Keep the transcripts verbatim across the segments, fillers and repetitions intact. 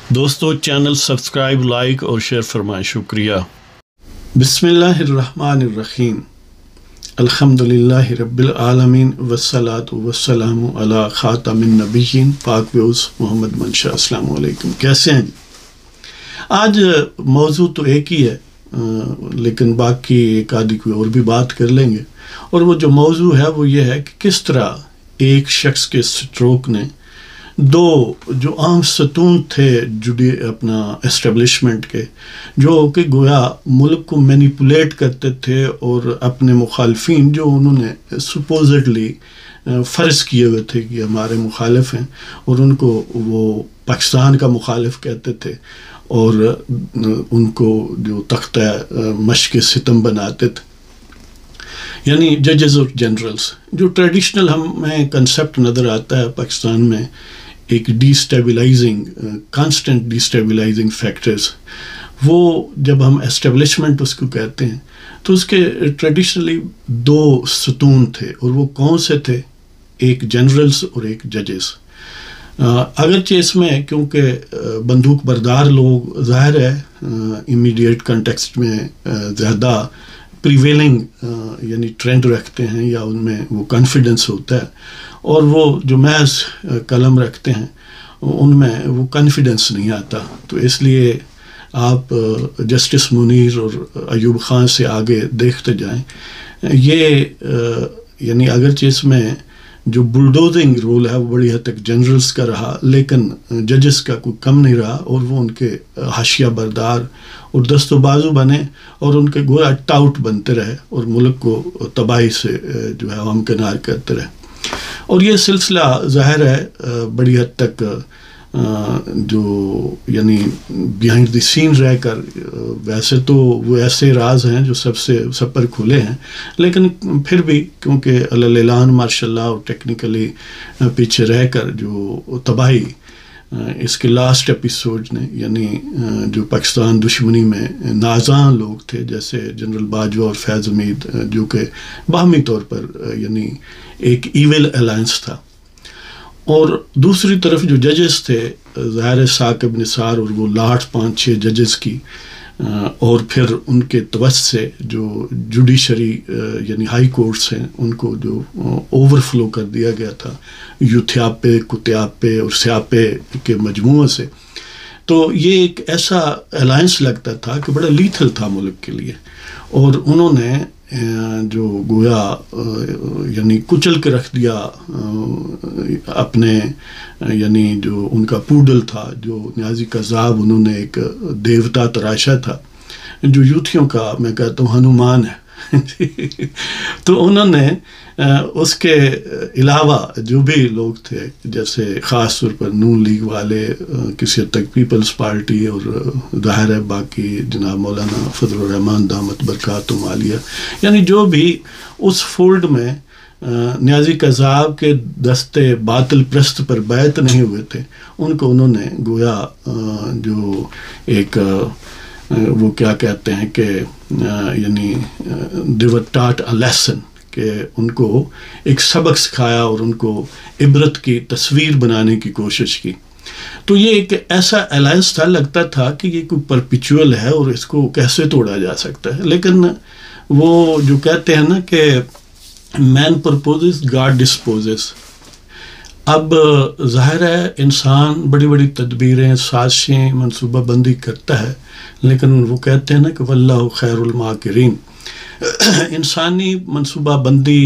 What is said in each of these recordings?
دوستو channel subscribe like اور share فرمائیں، شکریہ۔ بسم اللہ الرحمن الرحیم، الحمدللہ رب العالمین والصلاة والسلام علی خاتم النبیین پاک بیوز محمد منشا۔ السلام علیکم، کیسے ہیں جی؟ آج موضوع تو ایک ہی ہے لیکن باقی ایک آدھی کوئی اور بھی بات کر لیں گے، اور وہ جو موضوع ہے وہ یہ ہے کہ کس طرح ایک شخص کے سٹروک نے دو جو عام ستون تھے جوڈی اپنا اسٹیبلشمنٹ کے، جو کہ گویا ملک کو مینیپولیٹ کرتے تھے اور اپنے مخالفین جو انہوں نے سپوزڈلی فرض کیے ہوئے تھے کہ ہمارے مخالف ہیں، اور ان کو وہ پاکستان کا مخالف کہتے تھے اور ان کو جو تختہ مشق ستم بناتے تھے، یعنی ججز اور جنرلز، جو ٹریڈیشنل ہمیں کنسیپٹ نظر آتا ہے پاکستان میں، ایک destabilizing constant destabilizing factors, وہ جب ہم اسٹیبلشمنٹ اس کو کہتے ہیں تو اس کے ٹریڈیشنلی دو ستون تھے، اور وہ کون سے تھے؟ ایک جنرلز اور ایک ججز۔ اگرچہ اس میں کیونکہ بندوق بردار لوگ ظاہر ہے امیڈیٹ کنٹیکسٹ میں زیادہ پریویلنگ یعنی ٹرینڈ رکھتے ہیں، یا ان میں وہ کانفیڈنس ہوتا ہے، اور وہ جو محض قلم رکھتے ہیں ان میں وہ کانفیڈنس نہیں آتا، تو اس لیے آپ جسٹس منیر اور ایوب خان سے آگے دیکھتے جائیں، یہ یعنی اگرچہ اس میں جو بلڈوزنگ رول ہے وہ بڑی حد تک جنرلز کا رہا، لیکن ججز کا کوئی کم نہیں رہا، اور وہ ان کے حاشیہ بردار اور دست و بازو بنے، اور ان کے گویا ٹاؤٹ بنتے رہے اور ملک کو تباہی سے جو ہے ہمکنار کرتے رہے۔ اور یہ سلسلہ ظاہر ہے بڑی حد تک جو یعنی بیہائنڈ دی سین رہ کر، ویسے تو وہ ایسے راز ہیں جو سب سے سب پر کھلے ہیں، لیکن پھر بھی کیونکہ اعلان ماشاء اللہ اور ٹیکنیکلی پیچھے رہ کر جو تباہی اس کے لاسٹ ایپیسوڈ نے، یعنی جو پاکستان دشمنی میں نازاں لوگ تھے جیسے جنرل باجوہ اور فیض حمید، جو کہ باہمی طور پر یعنی ایک ایول الائنس تھا، اور دوسری طرف جو ججز تھے ظاہر ثاقب نثار اور وہ لاٹھ پانچ چھ ججز کی، اور پھر ان کے توسط سے جو جوڈیشری یعنی ہائی کورٹس ہیں ان کو جو اوور فلو کر دیا گیا تھا یوتھیاپے، کتیاپے اور سیاپے کے مجموعے سے، تو یہ ایک ایسا الائنس لگتا تھا کہ بڑا لیتھل تھا ملک کے لیے، اور انہوں نے جو گویا یعنی کچل کے رکھ دیا اپنے، یعنی جو ان کا پوڈل تھا، جو نیازی کذاب انہوں نے ایک دیوتا تراشا تھا جو یوتھیوں کا میں کہتا ہوں ہنومان ہے، تو انہوں نے اس کے علاوہ جو بھی لوگ تھے، جیسے خاص طور پر نون لیگ والے، کسی حد تک پیپلز پارٹی، اور ظاہر ہے باقی جناب مولانا فضل الرحمان دامت برکاتہم عالیہ، یعنی جو بھی اس فولڈ میں نیازی کذاب کے دستے باطل پرست پر بیعت نہیں ہوئے تھے، ان کو انہوں نے گویا جو ایک وہ کیا کہتے ہیں کہ یعنی they were taught a lesson، کہ ان کو ایک سبق سکھایا اور ان کو عبرت کی تصویر بنانے کی کوشش کی۔ تو یہ ایک ایسا الائنس تھا، لگتا تھا کہ یہ کوئی پرپیچول ہے اور اس کو کیسے توڑا جا سکتا ہے، لیکن وہ جو کہتے ہیں نا کہ مین پرپوزز گاڈ ڈسپوزز، اب ظاہر ہے انسان بڑی بڑی تدبیریں، سازشیں، منصوبہ بندی کرتا ہے، لیکن وہ کہتے ہیں نا کہ واللہ خیر الماکرین، انسانی منصوبہ بندی،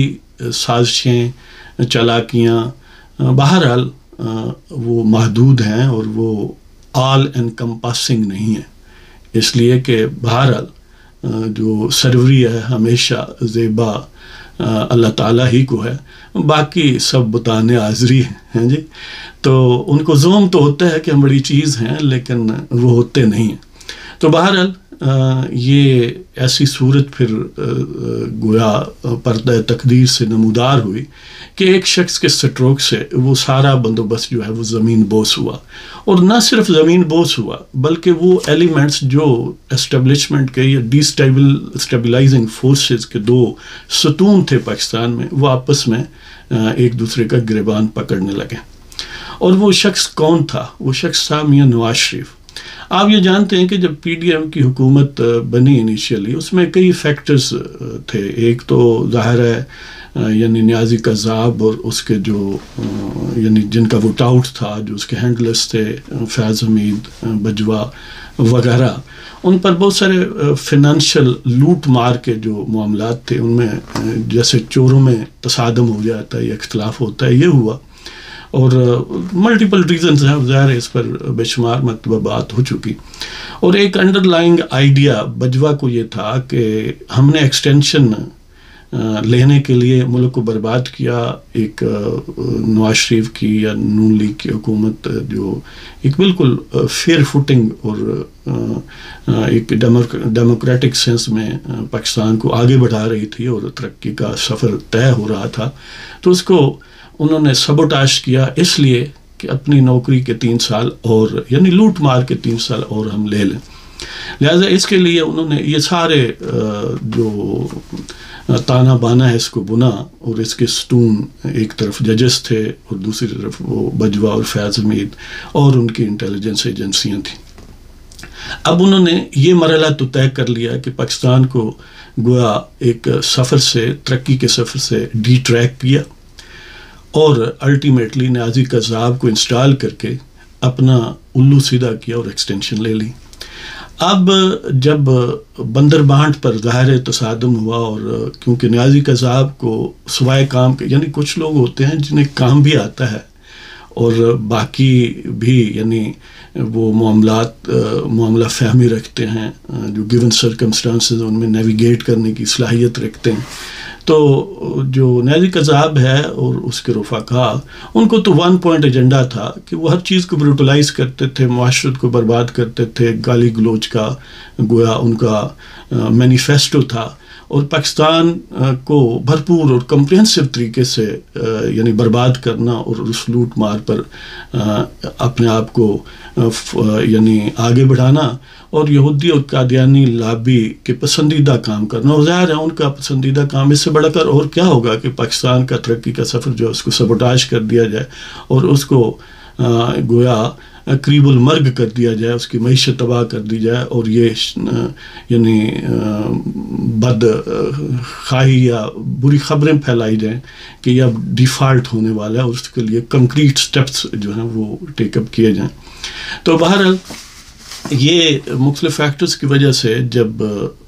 سازشیں، چالاکیاں بہرحال وہ محدود ہیں اور وہ آل انکمپاسنگ نہیں ہیں، اس لیے کہ بہرحال جو سروری ہے ہمیشہ زیبا اللہ تعالیٰ ہی کو ہے، باقی سب بتانے حاضری ہیں جی، تو ان کو زوم تو ہوتا ہے کہ ہم بڑی چیز ہیں لیکن وہ ہوتے نہیں ہیں۔ تو بہرحال یہ ایسی صورت پھر گویا پردہ تقدیر سے نمودار ہوئی کہ ایک شخص کے سٹروک سے وہ سارا بندوبست جو ہے وہ زمین بوس ہوا، اور نہ صرف زمین بوس ہوا بلکہ وہ ایلیمنٹس جو اسٹیبلشمنٹ کے یا ڈی اسٹیبلائزنگ فورسز کے دو ستون تھے پاکستان میں، وہ آپس میں ایک دوسرے کا گریبان پکڑنے لگے، اور وہ شخص کون تھا؟ وہ شخص تھا میاں نواز شریف۔ آپ یہ جانتے ہیں کہ جب پی ڈی ایم کی حکومت بنی انیشیلی، اس میں کئی فیکٹرز تھے۔ ایک تو ظاہر ہے یعنی نیازی قذاب اور اس کے جو یعنی جن کا وہ ٹاؤٹ تھا، جو اس کے ہینڈلرز تھے، فیاض حمید بجوا وغیرہ، ان پر بہت سارے فنانشل لوٹ مار کے جو معاملات تھے، ان میں جیسے چوروں میں تصادم ہو جاتا ہے یا اختلاف ہوتا ہے، یہ ہوا۔ اور ملٹیپل ریزنز ہیں، ظاہر ہے اس پر بے شمار مرتبہ بات ہو چکی۔ اور ایک انڈر لائنگ آئیڈیا بجوا کو یہ تھا کہ ہم نے ایکسٹینشن لینے کے لیے ملک کو برباد کیا۔ ایک نواز شریف کی یا نون لیگ کی حکومت جو ایک بالکل فیئر فوٹنگ اور ایک ڈیموکریٹک سینس میں پاکستان کو آگے بڑھا رہی تھی اور ترقی کا سفر طے ہو رہا تھا، تو اس کو انہوں نے سبوٹاش کیا اس لیے کہ اپنی نوکری کے تین سال اور یعنی لوٹ مار کے تین سال اور ہم لے لیں۔ لہٰذا اس کے لیے انہوں نے یہ سارے جو تانا بانا ہے اس کو بنا، اور اس کے ستون ایک طرف ججز تھے اور دوسری طرف وہ بجوا اور فیاض حمید اور ان کی انٹیلیجنس ایجنسیاں تھیں۔ اب انہوں نے یہ مرحلہ تو طے کر لیا کہ پاکستان کو گویا ایک سفر سے، ترقی کے سفر سے ڈی ٹریک کیا، اور الٹیمیٹلی نیازی قذاب کو انسٹال کر کے اپنا الو سیدھا کیا اور ایکسٹینشن لے لی۔ اب جب بندر بانٹ پر ظاہر تصادم ہوا، اور کیونکہ نیازی قذاب کو سوائے کام کے، یعنی کچھ لوگ ہوتے ہیں جنہیں کام بھی آتا ہے اور باقی بھی یعنی وہ معاملات معاملہ فہمی رکھتے ہیں، جو گیون سرکمسٹانسز ان میں نیویگیٹ کرنے کی صلاحیت رکھتے ہیں، تو جو نیازی قذاب ہے اور اس کے رفقا، ان کو تو ون پوائنٹ ایجنڈا تھا کہ وہ ہر چیز کو بروٹلائز کرتے تھے، معاشرت کو برباد کرتے تھے، گالی گلوچ کا گویا ان کا مینیفیسٹو تھا، اور پاکستان کو بھرپور اور کمپریہنسو طریقے سے یعنی برباد کرنا اور اس لوٹ مار پر اپنے آپ کو یعنی آگے بڑھانا، اور یہودی اور قادیانی لابی کے پسندیدہ کام کرنا۔ اور ظاہر ہے ان کا پسندیدہ کام اس سے بڑھ کر اور کیا ہوگا کہ پاکستان کا ترقی کا سفر جو ہے اس کو سبوٹاج کر دیا جائے اور اس کو گویا قریب المرگ کر دیا جائے، اس کی معیشت تباہ کر دی جائے، اور یہ یعنی بد خواہی یا بری خبریں پھیلائی جائیں کہ یہ اب ڈیفالٹ ہونے والا ہے، اور اس کے لیے کنکریٹ سٹیپس جو ہیں وہ ٹیک اپ کیے جائیں۔ تو بہرحال یہ مختلف فیکٹرز کی وجہ سے جب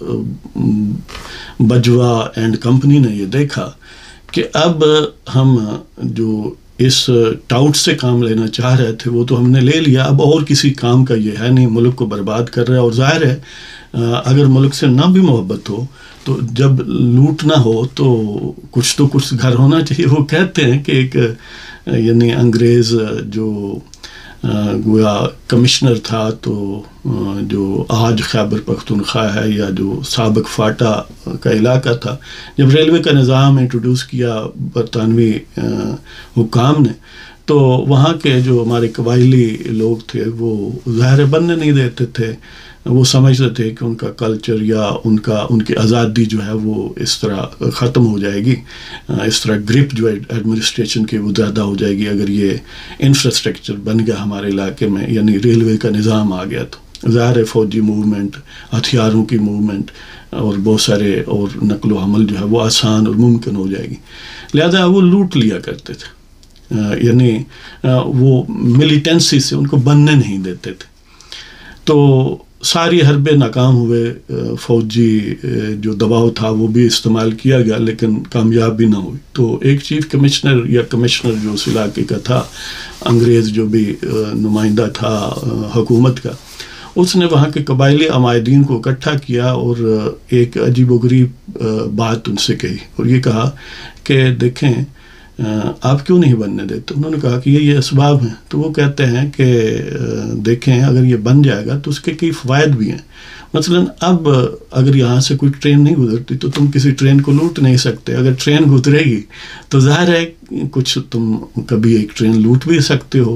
بجوا اینڈ کمپنی نے یہ دیکھا کہ اب ہم جو اس ٹاؤٹ سے کام لینا چاہ رہے تھے وہ تو ہم نے لے لیا، اب اور کسی کام کا یہ ہے نہیں، ملک کو برباد کر رہا ہے، اور ظاہر ہے اگر ملک سے نہ بھی محبت ہو تو جب لوٹ نہ ہو تو کچھ تو کچھ گھر ہونا چاہیے۔ وہ کہتے ہیں کہ ایک یعنی انگریز جو گویا کمشنر تھا، تو جو آج خیبر پختونخوا ہے یا جو سابق فاٹا کا علاقہ تھا، جب ریلوے کا نظام انٹروڈیوس کیا برطانوی حکام نے، تو وہاں کے جو ہمارے قبائلی لوگ تھے وہ ظاہر بننے نہیں دیتے تھے۔ وہ سمجھتے تھے کہ ان کا کلچر یا ان کا ان کی آزادی جو ہے وہ اس طرح ختم ہو جائے گی، اس طرح گرپ جو ہے ایڈمنسٹریشن کی وہ زیادہ ہو جائے گی اگر یہ انفراسٹرکچر بن گیا ہمارے علاقے میں، یعنی ریلوے کا نظام آ گیا تو ظاہر ہے فوجی موومنٹ، ہتھیاروں کی موومنٹ اور بہت سارے اور نقل و حمل جو ہے وہ آسان اور ممکن ہو جائے گی۔ لہذا وہ لوٹ لیا کرتے تھے، یعنی وہ ملیٹنسی سے ان کو بننے نہیں دیتے تھے۔ تو ساری حربے ناکام ہوئے، فوجی جو دباؤ تھا وہ بھی استعمال کیا گیا لیکن کامیاب بھی نہ ہوئی۔ تو ایک چیف کمشنر یا کمشنر جو اس علاقے کا تھا، انگریز جو بھی نمائندہ تھا حکومت کا، اس نے وہاں کے قبائلی عمائدین کو اکٹھا کیا اور ایک عجیب و غریب بات ان سے کہی، اور یہ کہا کہ دیکھیں آپ کیوں نہیں بننے دیتے؟ انہوں نے کہا کہ یہ یہ اسباب ہیں۔ تو وہ کہتے ہیں کہ دیکھیں اگر یہ بن جائے گا تو اس کے کئی فوائد بھی ہیں، مثلا اب اگر یہاں سے کوئی ٹرین نہیں گزرتی تو تم کسی ٹرین کو لوٹ نہیں سکتے، اگر ٹرین گزرے گی تو ظاہر ہے کچھ تم کبھی ایک ٹرین لوٹ بھی سکتے ہو،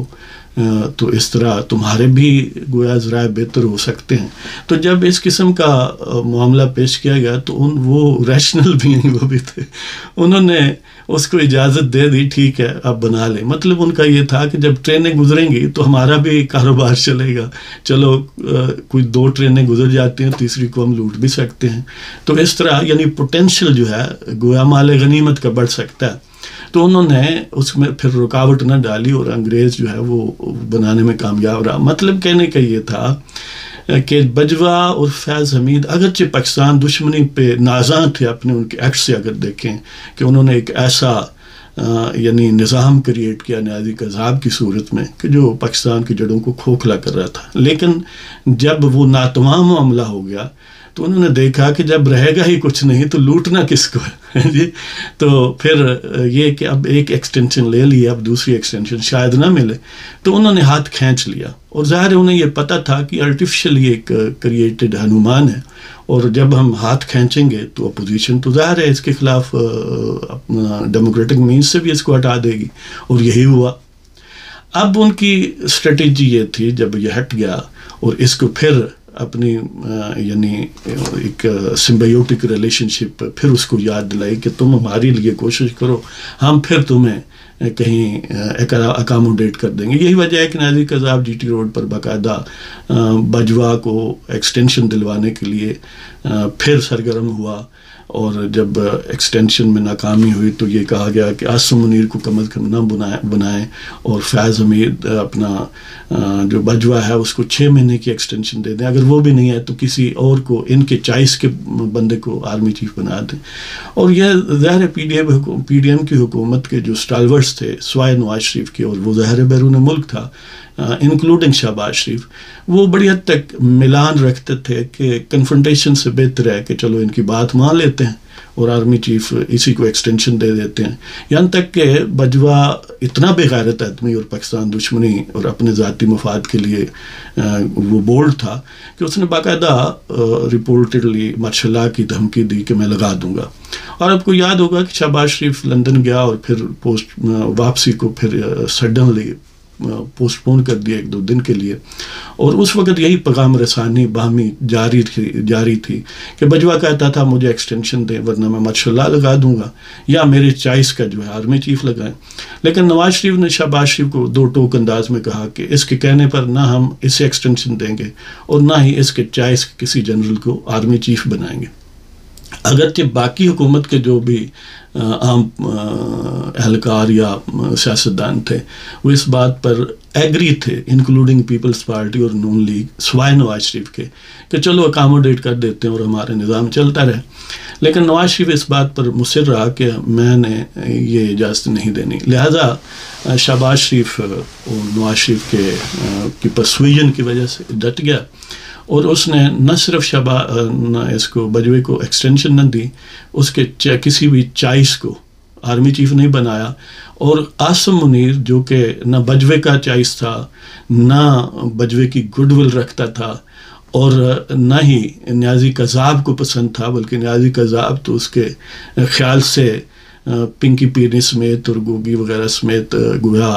تو اس طرح تمہارے بھی گویا ذرائع بہتر ہو سکتے ہیں. تو جب اس قسم کا معاملہ پیش کیا گیا تو ان وہ ریشنل بھی ہیں، وہ بھی تھے، انہوں نے اس کو اجازت دے دی، ٹھیک ہے اب بنا لیں. مطلب ان کا یہ تھا کہ جب ٹرینیں گزریں گی تو ہمارا بھی کاروبار چلے گا، چلو کوئی دو ٹرینیں گزر جاتی ہیں، تیسری کو ہم لوٹ بھی سکتے ہیں. تو اس طرح یعنی پوٹینشیل جو ہے گویا مال غنیمت کا بڑھ سکتا ہے. تو انہوں نے اس میں پھر رکاوٹ نہ ڈالی اور انگریز جو ہے وہ بنانے میں کامیاب رہا. مطلب کہنے کا یہ تھا کہ بجوا اور فیض حمید اگرچہ پاکستان دشمنی پہ نازاں تھے اپنے ان کے ایکٹ سے، اگر دیکھیں کہ انہوں نے ایک ایسا یعنی نظام کریٹ کیا نیازی قذاب کی صورت میں کہ جو پاکستان کی جڑوں کو کھوکھلا کر رہا تھا، لیکن جب وہ ناتمام معاملہ ہو گیا تو انہوں نے دیکھا کہ جب رہے گا ہی کچھ نہیں تو لوٹنا کس کو ہے جی. تو پھر یہ کہ اب ایک ایکسٹینشن لے لی، اب دوسری ایکسٹینشن شاید نہ ملے، تو انہوں نے ہاتھ کھینچ لیا. اور ظاہر ہے انہیں یہ پتہ تھا کہ آرٹیفیشلی ایک کریٹڈ ہنومان ہے، اور جب ہم ہاتھ کھینچیں گے تو اپوزیشن تو ظاہر ہے اس کے خلاف اپنا ڈیموکریٹک مینس سے بھی اس کو ہٹا دے گی، اور یہی ہوا. اب ان کی اسٹریٹجی یہ تھی جب یہ ہٹ گیا اور اس کو پھر اپنی یعنی ایک سمبیوٹک ریلیشن شپ پھر اس کو یاد دلائی کہ تم ہمارے لیے کوشش کرو، ہم پھر تمہیں کہیں اکاموڈیٹ کر دیں گے. یہی وجہ ہے کہ نیازی قذاب جی ٹی روڈ پر باقاعدہ بجوا کو ایکسٹینشن دلوانے کے لیے پھر سرگرم ہوا، اور جب ایکسٹینشن میں ناکامی ہوئی تو یہ کہا گیا کہ عاصم منیر کو کم از کم نہ بنائیں، اور فیض حمید اپنا جو بجوا ہے اس کو چھ مہینے کی ایکسٹینشن دے دیں، اگر وہ بھی نہیں ہے تو کسی اور کو ان کے چائس کے بندے کو آرمی چیف بنا دیں. اور یہ ظاہر P D M P D M کی حکومت کے جو اسٹالورٹس تھے سوائے نواز شریف کے، اور وہ ظاہر بیرون ملک تھا انکلوڈنگ شہباز شریف، وہ بڑی حد تک ملان رکھتے تھے کہ کنفرنٹیشن سے بہتر ہے کہ چلو ان کی بات مان لیتے ہیں اور آرمی چیف اسی کو ایکسٹینشن دے دیتے ہیں. یہاں تک کہ بجوا اتنا بے غیرت آدمی اور پاکستان دشمنی اور اپنے ذاتی مفاد کے لیے وہ بولڈ تھا کہ اس نے باقاعدہ رپورٹڈلی مارشل لا کی دھمکی دی کہ میں لگا دوں گا. اور آپ کو یاد ہوگا کہ شہباز شریف لندن گیا اور پھر پوسٹ واپسی کو پھر سڈنلی پوسٹ پون کر دیا ایک دو دن کے لیے، اور اس وقت یہی پیغام رسانی باہمی جاری تھی جاری تھی کہ بجوا کہتا تھا مجھے ایکسٹینشن دیں ورنہ میں ماشاء اللہ لگا دوں گا، یا میرے چائس کا جو ہے آرمی چیف لگائیں. لیکن نواز شریف نے شہباز شریف کو دو ٹوک انداز میں کہا کہ اس کے کہنے پر نہ ہم اسے ایکسٹینشن دیں گے اور نہ ہی اس کے چائس کسی جنرل کو آرمی چیف بنائیں گے. اگرچہ باقی حکومت کے جو بھی عام اہلکار یا سیاستدان تھے وہ اس بات پر ایگری تھے، انکلوڈنگ پیپلز پارٹی اور نون لیگ سوائے نواز شریف کے، کہ چلو اکاموڈیٹ کر دیتے ہیں اور ہمارا نظام چلتا رہے. لیکن نواز شریف اس بات پر مصر رہا کہ میں نے یہ اجازت نہیں دینی. لہذا شہباز شریف اور نواز شریف کے کی پرسویژن کی وجہ سے ڈٹ گیا، اور اس نے نہ صرف شبا نہ اس کو بجوے کو ایکسٹینشن نہ دی، اس کے کسی بھی چائس کو آرمی چیف نہیں بنایا. اور عاصم منیر جو کہ نہ بجوے کا چائس تھا، نہ بجوے کی گڈ ول رکھتا تھا، اور نہ ہی نیازی قذاب کو پسند تھا، بلکہ نیازی قذاب تو اس کے خیال سے پنکی پیرنی سمیت اور گوگی وغیرہ سمیت گویا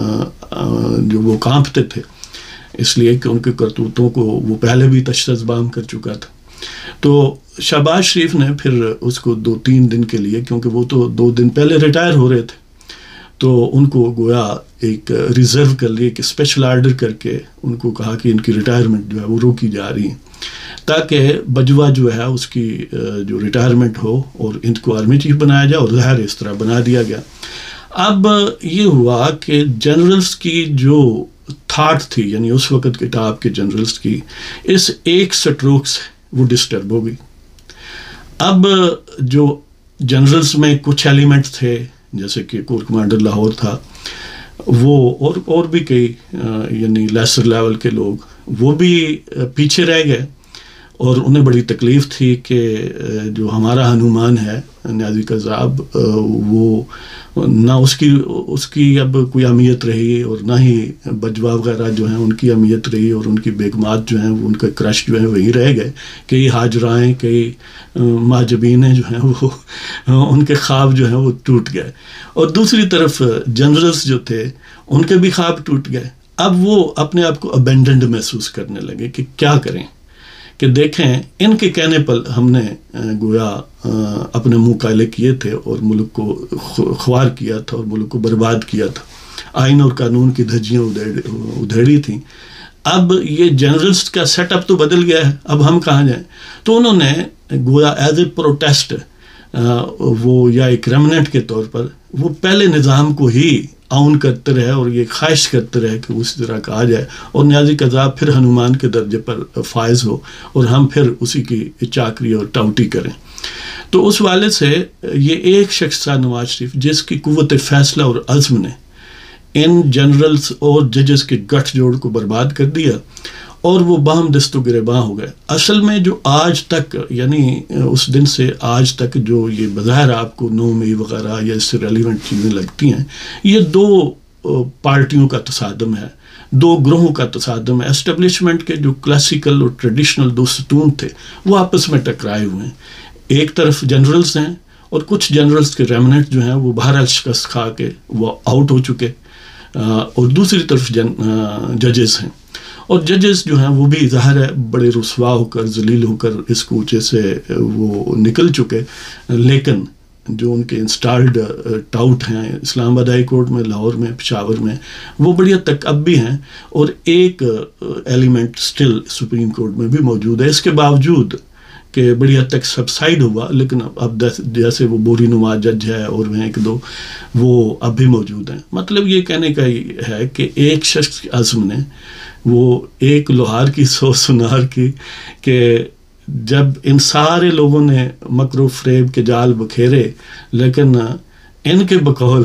جو وہ کانپتے تھے، اس لیے کہ ان کے کرتوتوں کو وہ پہلے بھی تشدد بام کر چکا تھا. تو شہباز شریف نے پھر اس کو دو تین دن کے لیے، کیونکہ وہ تو دو دن پہلے ریٹائر ہو رہے تھے، تو ان کو گویا ایک ریزرو کر لیے کہ اسپیشل آرڈر کر کے ان کو کہا کہ ان کی ریٹائرمنٹ جو ہے وہ روکی جا رہی ہے، تاکہ بجوا جو ہے اس کی جو ریٹائرمنٹ ہو اور ان کو آرمی چیف بنایا جائے، اور ظاہر اس طرح بنا دیا گیا. اب یہ ہوا کہ جنرلز کی جو تھاٹ تھی، یعنی اس وقت کے ٹاپ کے جنرلز کی، اس ایک سٹروک سے وہ ڈسٹرب ہو گئی. اب جو جنرلز میں کچھ ایلیمنٹ تھے جیسے کہ کور کمانڈر لاہور تھا، وہ اور اور بھی کئی یعنی لیسر لیول کے لوگ وہ بھی پیچھے رہ گئے، اور انہیں بڑی تکلیف تھی کہ جو ہمارا ہنومان ہے نیازی قذاب، وہ نہ اس کی اس کی اب کوئی اہمیت رہی، اور نہ ہی بجوا وغیرہ جو ہیں ان کی اہمیت رہی، اور ان کی بیگمات جو ہیں ان کا کرش جو ہے وہی رہ گئے. کئی حاجرائیں، کئی ماجبینیں جو ہیں وہ ان کے خواب جو ہیں وہ ٹوٹ گئے، اور دوسری طرف جنرلز جو تھے ان کے بھی خواب ٹوٹ گئے. اب وہ اپنے آپ کو ابینڈنڈ محسوس کرنے لگے کہ کیا کریں، کہ دیکھیں ان کے کہنے پر ہم نے گویا اپنے منہ کالے کیے تھے اور ملک کو خوار کیا تھا اور ملک کو برباد کیا تھا، آئین اور قانون کی دھجیاں ادھیڑی تھیں، اب یہ جنرلز کا سیٹ اپ تو بدل گیا ہے، اب ہم کہاں جائیں؟ تو انہوں نے گویا ایز اے پروٹیسٹ وہ یا ایک ریمننٹ کے طور پر وہ پہلے نظام کو ہی آؤن کرتے رہے اور یہ خواہش کرتے رہے کہ اسی طرح کہا جائے اور نیازی قذاب پھر ہنومان کے درجے پر فائز ہو اور ہم پھر اسی کی چاکری اور ٹاؤٹی کریں۔ تو اس والے سے یہ ایک شخص تھا نواز شریف جس کی قوت فیصلہ اور عزم نے ان جنرلز اور ججز کے گٹھ جوڑ کو برباد کر دیا اور وہ باہم دست و گریباں ہو گئے۔ اصل میں جو آج تک یعنی اس دن سے آج تک جو یہ بظاہر آپ کو نو مئی وغیرہ یا اس سے ریلیونٹ چیزیں لگتی ہیں، یہ دو پارٹیوں کا تصادم ہے، دو گروہوں کا تصادم ہے۔ اسٹیبلشمنٹ کے جو کلاسیکل اور ٹریڈیشنل دو ستون تھے وہ آپس میں ٹکرائے ہوئے ہیں، ایک طرف جنرلز ہیں اور کچھ جنرلز کے ریمننٹ جو ہیں وہ بہرحال شکست کھا کے وہ آؤٹ ہو چکے، اور دوسری طرف ججز ہیں، اور ججز جو ہیں وہ بھی ظاہر ہے بڑے رسوا ہو کر ذلیل ہو کر اس کوچے سے وہ نکل چکے، لیکن جو ان کے انسٹالڈ ٹاؤٹ ہیں اسلام آباد ہائی کورٹ میں، لاہور میں، پشاور میں، وہ بڑی حد تک اب بھی ہیں، اور ایک ایلیمنٹ سٹل سپریم کورٹ میں بھی موجود ہے، اس کے باوجود کہ بڑی حد تک سبسائڈ ہوا، لیکن اب جیسے وہ بوری نما جج ہے اور وہ ایک دو وہ اب بھی موجود ہیں۔ مطلب یہ کہنے کا ہے کہ ایک شخص کے عزم نے وہ ایک لوہار کی سو سنار کی کہ جب ان سارے لوگوں نے مکر و فریب کے جال بکھیرے، لیکن ان کے بقول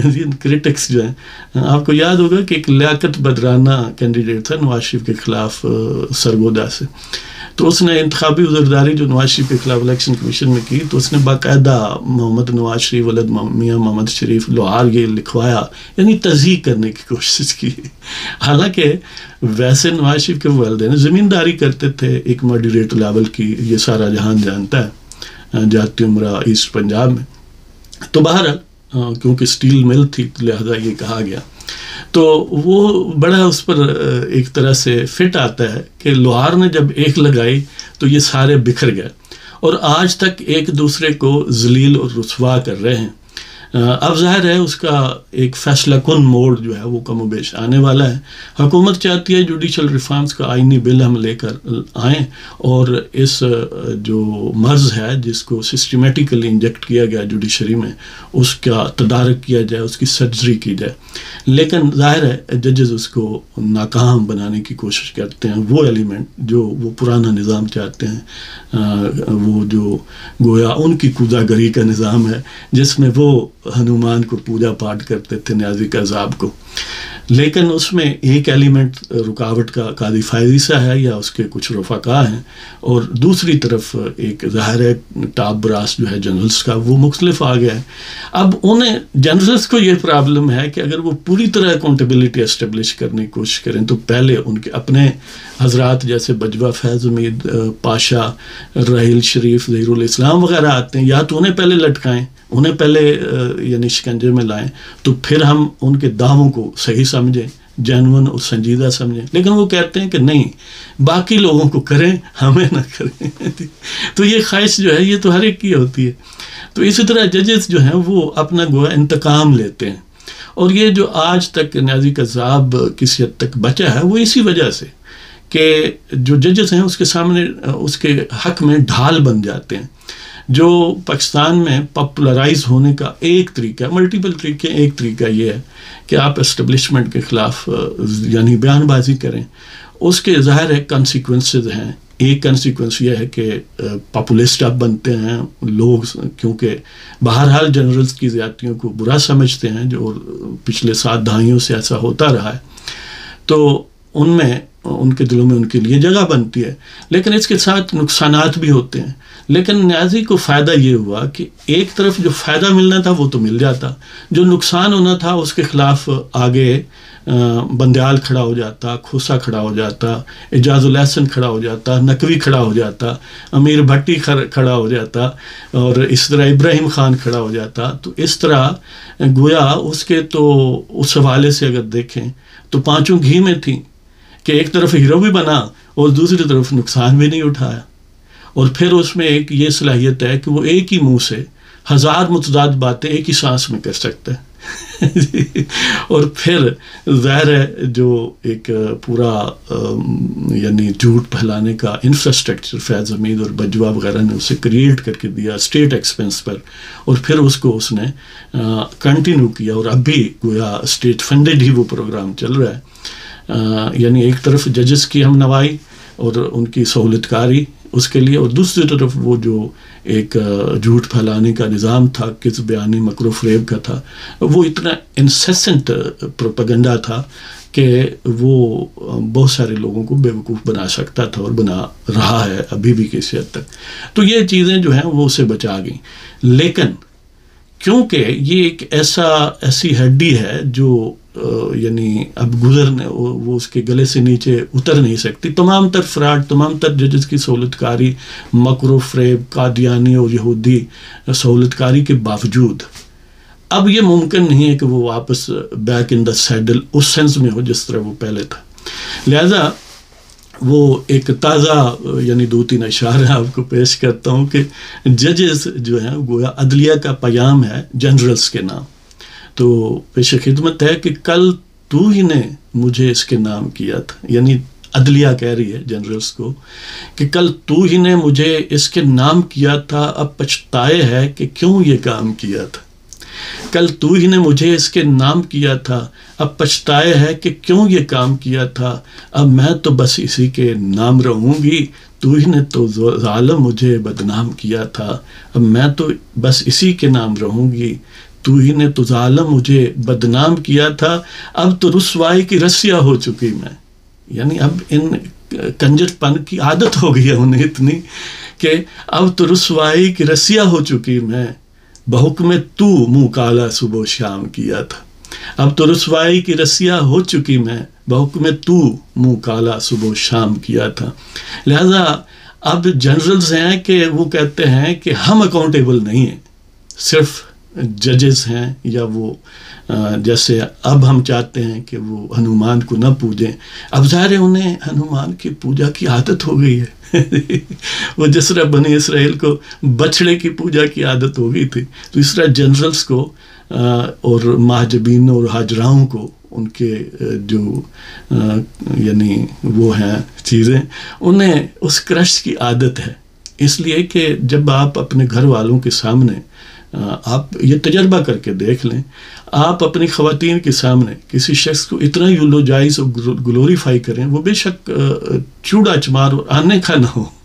کرٹکس جو ہیں، آپ کو یاد ہوگا کہ ایک لیاقت بدرانہ کینڈیڈیٹ تھا نواز شریف کے خلاف سرگودا سے، تو اس نے انتخابی عذرداری جو نواز شریف کے خلاف الیکشن کمیشن میں کی، تو اس نے باقاعدہ محمد نواز شریف ولد میاں محمد شریف لوہار یہ لکھوایا، یعنی تضحیق کرنے کی کوشش کی۔ حالانکہ ویسے نواز شریف کے والدین زمینداری کرتے تھے ایک ماڈریٹ لیول کی، یہ سارا جہان جانتا ہے، جاتی عمرہ ایسٹ پنجاب میں، تو بہرحال کیونکہ سٹیل مل تھی لہذا یہ کہا گیا، تو وہ بڑا اس پر ایک طرح سے فٹ آتا ہے کہ لوہار نے جب ایک لگائی تو یہ سارے بکھر گئے اور آج تک ایک دوسرے کو ذلیل اور رسوا کر رہے ہیں۔ اب ظاہر ہے اس کا ایک فیصلہ کن موڑ جو ہے وہ کم و بیش آنے والا ہے۔ حکومت چاہتی ہے جوڈیشل ریفارمز کا آئینی بل ہم لے کر آئیں اور اس جو مرض ہے جس کو سسٹمیٹیکلی انجیکٹ کیا گیا جوڈیشری میں اس کا تدارک کیا جائے، اس کی سرجری کی جائے، لیکن ظاہر ہے ججز اس کو ناکام بنانے کی کوشش کرتے ہیں۔ وہ ایلیمنٹ جو وہ پرانا نظام چاہتے ہیں، وہ جو گویا ان کی کوزہ گری کا نظام ہے جس میں وہ ہنومان کو پوجا پاٹ کرتے تھے نیازی قذاب کو، لیکن اس میں ایک ایلیمنٹ رکاوٹ کا قاضی فائزی سا ہے یا اس کے کچھ رفقا ہیں، اور دوسری طرف ایک ظاہر ہے ٹاپ براس جو ہے جنرلز کا وہ مختلف آ گیا ہے۔ اب انہیں جنرلز کو یہ پرابلم ہے کہ اگر وہ پوری طرح اکاؤنٹیبلٹی اسٹیبلش کرنے کی کوشش کریں تو پہلے ان کے اپنے حضرات جیسے بجوہ فیض امید پاشا، راحیل شریف، ظہیر الاسلام وغیرہ آتے ہیں، یا تو انہیں پہلے لٹکائیں، انہیں پہلے یعنی شکنجے میں لائیں، تو پھر ہم ان کے دعووں کو صحیح سمجھیں، جینون اور سنجیدہ سمجھیں، لیکن وہ کہتے ہیں کہ نہیں، باقی لوگوں کو کریں، ہمیں نہ کریں۔ تو یہ خواہش جو ہے یہ تو ہر ایک کی ہوتی ہے۔ تو اسی طرح ججز جو ہیں وہ اپنا گویا انتقام لیتے ہیں، اور یہ جو آج تک نیازی قذاب کسی حد تک بچا ہے وہ اسی وجہ سے کہ جو ججز ہیں اس کے سامنے اس کے حق میں ڈھال بن جاتے ہیں۔ جو پاکستان میں پاپولرائز ہونے کا ایک طریقہ، ملٹیپل طریقے، ایک طریقہ یہ ہے کہ آپ اسٹیبلشمنٹ کے خلاف یعنی بیان بازی کریں، اس کے ظاہر ہے کنسیکوینسز ہیں۔ ایک کنسیکوینس یہ ہے کہ پاپولسٹ آپ بنتے ہیں، لوگ کیونکہ بہرحال جنرلز کی زیادتیوں کو برا سمجھتے ہیں جو پچھلے سات دہائیوں سے ایسا ہوتا رہا ہے، تو ان میں ان کے دلوں میں ان کے لیے جگہ بنتی ہے، لیکن اس کے ساتھ نقصانات بھی ہوتے ہیں۔ لیکن نیازی کو فائدہ یہ ہوا کہ ایک طرف جو فائدہ ملنا تھا وہ تو مل جاتا، جو نقصان ہونا تھا اس کے خلاف آگے بندیال کھڑا ہو جاتا، کھوسا کھڑا ہو جاتا، اعجاز الاحسن کھڑا ہو جاتا، نقوی کھڑا ہو جاتا، امیر بھٹی کھڑا ہو جاتا، اور اس طرح ابراہیم خان کھڑا ہو جاتا۔ تو اس طرح گویا اس کے تو اس حوالے سے اگر دیکھیں تو پانچوں گھی میں تھیں کہ ایک طرف ہیرو بھی بنا اور دوسری طرف نقصان بھی نہیں اٹھایا. اور پھر اس میں ایک یہ صلاحیت ہے کہ وہ ایک ہی منہ سے ہزار متضاد باتیں ایک ہی سانس میں کر سکتا ہے. اور پھر ظاہر ہے جو ایک پورا یعنی جھوٹ پھیلانے کا انفراسٹرکچر فیض حمید اور بجوا وغیرہ نے اسے کریٹ کر کے دیا اسٹیٹ ایکسپنس پر, اور پھر اس کو اس نے کنٹینیو کیا, اور اب بھی گویا اسٹیٹ فنڈڈ ہی وہ پروگرام چل رہا ہے. یعنی ایک طرف ججز کی ہم نوائی اور ان کی سہولت کاری اس کے لیے, اور دوسری طرف وہ جو ایک جھوٹ پھیلانے کا نظام تھا, کس بیانی مکر و فریب کا تھا, وہ اتنا انسیسنٹ پروپیگنڈا تھا کہ وہ بہت سارے لوگوں کو بیوقوف بنا سکتا تھا اور بنا رہا ہے ابھی بھی کسی حد تک. تو یہ چیزیں جو ہیں وہ اسے بچا گئیں. لیکن کیونکہ یہ ایک ایسا ایسی ہڈی ہے جو یعنی اب گزرنے وہ اس کے گلے سے نیچے اتر نہیں سکتی. تمام تر فراڈ, تمام تر ججز کی سہولت کاری, مکر و فریب, قادیانی اور یہودی سہولت کاری کے باوجود اب یہ ممکن نہیں ہے کہ وہ واپس بیک ان دا سیڈل اس سینس میں ہو جس طرح وہ پہلے تھا. لہذا وہ ایک تازہ یعنی دو تین اشعار آپ کو پیش کرتا ہوں کہ ججز جو ہیں گویا عدلیہ کا پیام ہے جنرلز کے نام. تو پیش خدمت ہے کہ کل تو ہی نے مجھے اس کے نام کیا تھا, یعنی عدلیہ کہہ رہی ہے جنرلز کو کہ کل تو ہی نے مجھے اس کے نام کیا تھا, اب پچھتائے ہے کہ کیوں یہ کام کیا تھا. کل تو ہی نے مجھے اس کے نام کیا تھا, اب پچھتائے ہے کہ کیوں یہ کام کیا تھا. اب میں تو بس اسی کے نام رہوں گی, تو ہی نے تو ظالم مجھے بدنام کیا تھا. اب میں تو بس اسی کے نام رہوں گی, تو ہی نے تو ظالم مجھے بدنام کیا تھا. اب تو رسوائی کی رسیا ہو چکی میں. یعنی اب ان کنجر پن کی عادت ہو گئی ہے انہیں اتنی کہ اب تو رسوائی کی رسیا ہو چکی میں, بحکم تو منہ کالا صبح و شام کیا تھا. اب تو رسوائی کی رسیا ہو چکی میں, بحکم تو منہ کالا صبح و شام کیا تھا. لہذا اب جنرلز ہیں کہ وہ کہتے ہیں کہ ہم اکاؤنٹیبل نہیں ہیں, صرف ججز ہیں, یا وہ جیسے اب ہم چاہتے ہیں کہ وہ ہنومان کو نہ پوجیں. اب ظاہر ہے انہیں ہنومان کی پوجا کی عادت ہو گئی ہے. وہ جس طرح بنی اسرائیل کو بچڑے کی پوجا کی عادت ہو گئی تھی, تو اس طرح جنرلز کو اور مہاجبین اور حاجراؤں کو ان کے جو یعنی وہ ہیں چیزیں, انہیں اس کرش کی عادت ہے. اس لیے کہ جب آپ اپنے گھر والوں کے سامنے آپ یہ تجربہ کر کے دیکھ لیں, آپ اپنی خواتین کے سامنے کسی شخص کو اتنا یولوجائز اور گلوریفائی کریں, وہ بے شک چوڑا چمار اور آنے کا نہ ہو,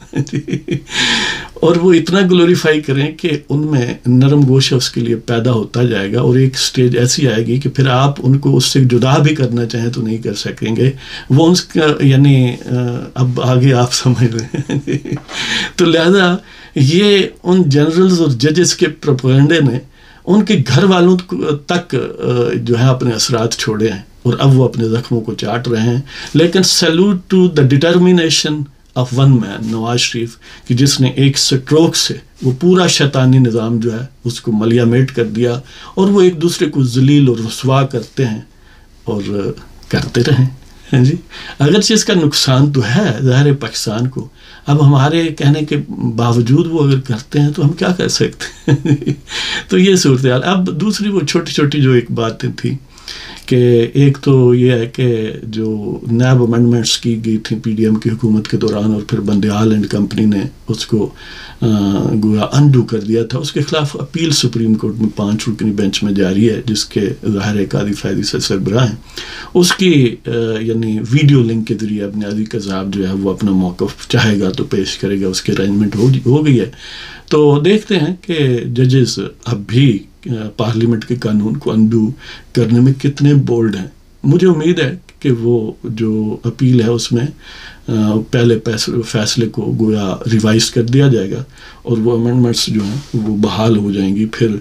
اور وہ اتنا گلوریفائی کریں کہ ان میں نرم گوشہ اس کے لیے پیدا ہوتا جائے گا, اور ایک سٹیج ایسی آئے گی کہ پھر آپ ان کو اس سے جدا بھی کرنا چاہیں تو نہیں کر سکیں گے. وہ اس کا یعنی اب آگے آپ سمجھ رہے ہیں. تو لہذا یہ ان جنرلز اور ججز کے پروپیگنڈے نے ان کے گھر والوں تک جو ہے اپنے اثرات چھوڑے ہیں, اور اب وہ اپنے زخموں کو چاٹ رہے ہیں. لیکن salute to the determination of one man, Nawaz Sharif, کہ جس نے ایک سٹروک سے وہ پورا شیطانی نظام جو ہے اس کو ملیا میٹ کر دیا, اور وہ ایک دوسرے کو ذلیل اور رسوا کرتے ہیں اور کرتے رہیں. جی اگرچہ اس کا نقصان تو ہے ظاہر پاکستان کو, اب ہمارے کہنے کے باوجود وہ اگر کرتے ہیں تو ہم کیا کر سکتے ہیں. تو یہ صورتحال. اب دوسری وہ چھوٹی چھوٹی جو ایک باتیں تھیں کہ ایک تو یہ ہے کہ جو نیب امینڈمنٹس کی گئی تھیں پی ڈی ایم کی حکومت کے دوران, اور پھر بندیال اینڈ کمپنی نے اس کو گویا انڈو کر دیا تھا, اس کے خلاف اپیل سپریم کورٹ میں پانچ رکنی بینچ میں جاری ہے, جس کے ظاہر قاضی فیضی سے سربراہ ہیں. اس کی یعنی ویڈیو لنک کے ذریعے ابن عدی قذاب جو ہے وہ اپنا موقف چاہے گا تو پیش کرے گا, اس کی ارینجمنٹ ہو گئی ہے. تو دیکھتے ہیں کہ ججز اب بھی پارلیمنٹ کے قانون کو انڈو کرنے میں کتنے بولڈ ہیں. مجھے امید ہے کہ وہ جو اپیل ہے اس میں پہلے فیصلے کو گویا ریوائز کر دیا جائے گا, اور وہ امینڈمنٹس جو ہیں وہ بحال ہو جائیں گی. پھر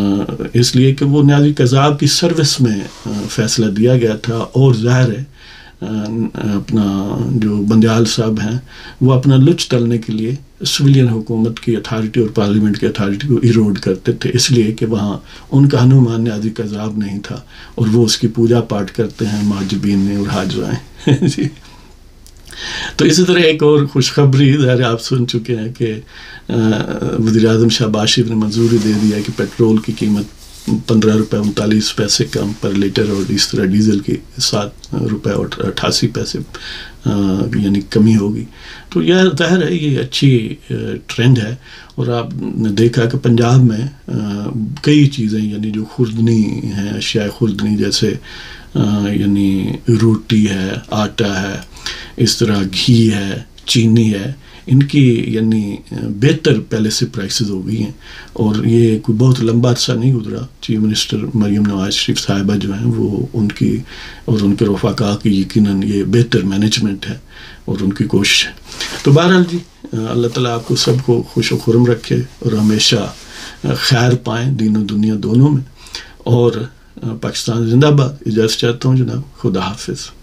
اس لیے کہ وہ نیازی قذاب کی سروس میں فیصلہ دیا گیا تھا, اور ظاہر ہے اپنا جو بندیال صاحب ہیں وہ اپنا لچ تلنے کے لیے سویلین حکومت کی اتھارٹی اور پارلیمنٹ کی اتھارٹی کو ایروڈ کرتے تھے، اس لیے کہ وہاں ان کا ہنومان نیازی کا عذاب نہیں تھا اور وہ اس کی پوجا پاٹ کرتے ہیں معجبین میں اور حاجوائیں جی۔ تو اسی طرح ایک اور خوشخبری ظاہر آپ سن چکے ہیں کہ وزیر اعظم شہباز شریف نے منظوری دے دیا کہ پیٹرول کی قیمت پندرہ روپے انتالیس پیسے کم پر لیٹر اور اس طرح ڈیزل کی سات روپے اور اٹھاسی پیسے یعنی کمی ہوگی۔ تو یہ ظاہر ہے یہ اچھی ٹرینڈ ہے، اور آپ نے دیکھا کہ پنجاب میں کئی چیزیں یعنی جو خوردنی ہیں، اشیاء خوردنی جیسے یعنی روٹی ہے، آٹا ہے، اس طرح گھی ہے، چینی ہے، ان کی یعنی بہتر پہلے سے پرائسز ہو گئی ہیں، اور یہ کوئی بہت لمبا عرصہ نہیں گزرا، چیف منسٹر مریم نواز شریف صاحبہ جو ہیں وہ ان کی اور ان کے رفقا کی یقیناً یہ بہتر مینجمنٹ ہے اور ان کی کوشش ہے۔ تو بہرحال جی اللہ تعالیٰ آپ کو سب کو خوش و خرم رکھے اور ہمیشہ خیر پائیں دین و دنیا دونوں میں، اور پاکستان زندہ باد۔ اجازت چاہتا ہوں جناب، خدا حافظ۔